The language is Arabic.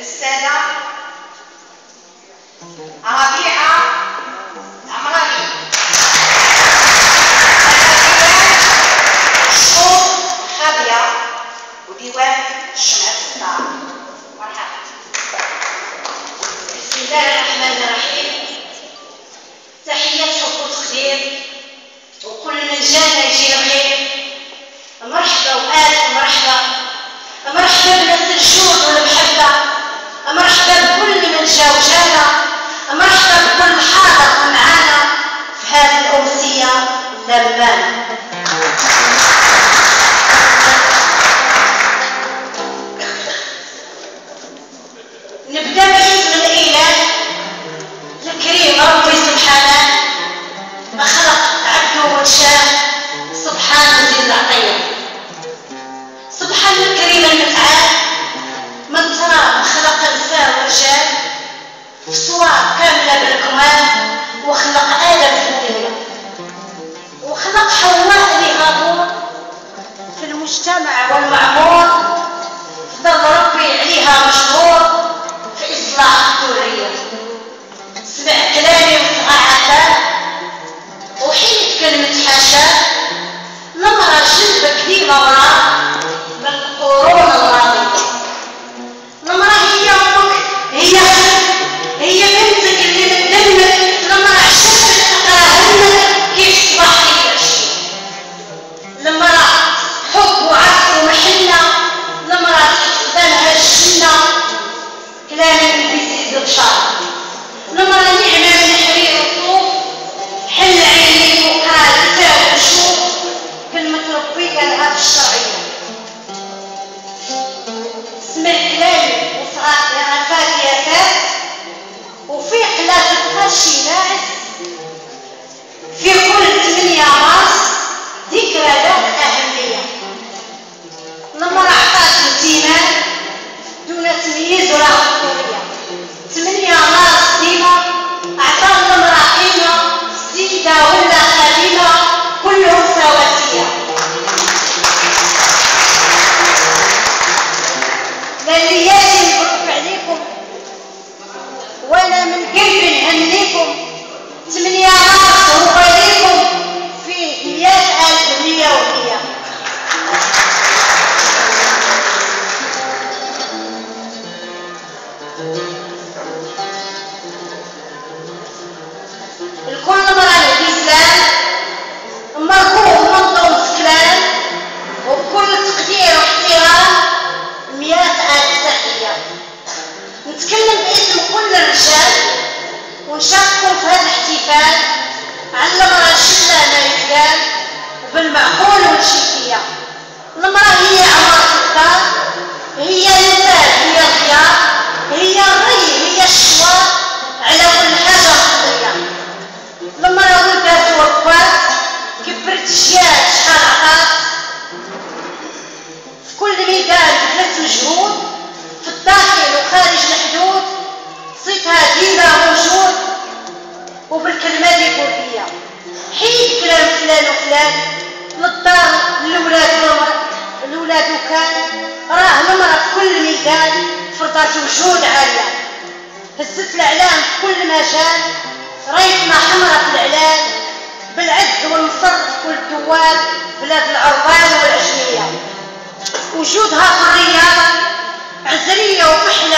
السادة ربيعة عمراني شكون خابية وديوان الشمعة السطار. مرحبا. بسم الله الرحمن الرحيم. تحية حب وتقدير وكل من جانا يجي الخير. مرحبا وآلف مرحبا، مرحبا بناس الجود والمحبة، مرحبا بكل من جا وجانا، مرحبا بكل حاضر معانا في هذه الأمسية اللمانة. نبدا باسم الإله الكريم ربي سبحانه، خلق عبده وانشاه سبحان ذي العطية، سبحان الكريم المتعال من تراب خلق نساء ورجال في صور كاملة بالكمال، وخلق آدم في الدنيا وخلق حواء لغابور في المجتمع والمعمور، فضل ربي عليها مشهور في إصلاح الذرية. سمع كلامي وصغى عفاه وحيد كلمة حاشاه، المرأة جلبك ديما وراه من القرون الماضية. المرأة هي أمك، هي بنتك اللي من دمك، المرأة عشتك تقرا همك كيف صباح كيف عشي. المرأة حب وعطف ومحنة، المرأة تحفظنها الجنة، كلامي من بيزيد بشار. المرأة نعمة من حرير الطوف، حل عينيك وقال تاو وشوف، كلمة ربي قالها في الشرعية. سمع كلامي وصغات عفاك يا فات، وفيق لا تبقاش ناعس، في كل 8 مارس ذكرى ذات أهمية. المرأة عطات امتنان دون تمييز ولا عنصرية. 8 مارس ديما عطا المرأة قيمة، سيدة ولا خادمة كلهم سواسية. للياتي نبرك عليكم وانا من قلبي نهنيكم. 8 مارس هو ليكم في 100,000 100 و100. الكل مرة الإسلام مرغوب منظم سكلان، وبكل تقدير واحترام 100,000 تحية. نتكلم باسم كل الرجال ونشارككم في هذا الاحتفال. على المرأة الشلة ما يتقال وبالمعقول والجدية. المرأة هي عمارة الدار، هي المال، هي الخيار، هي الري، هي الشوار، على كل حاجة خطية. المرأة ولدت ووفات، كبرت جيات شحال عطات، في كل ميدان بذلت مجهود، في الداخل وخارج الحدود صيتها ديما موجود، وبالكلمات يقول فيا حيد كلام فلان وفلان للدار الولاد وكان راه المرأة في كل ميدان فرضات وجود عالية، هزت الإعلام في كل مجال، ريتنا حمرة في الإعلان بالعز والنصر في كل الدول بلاد العربان والعجمية. وجودها في الرياض عزرية وفحل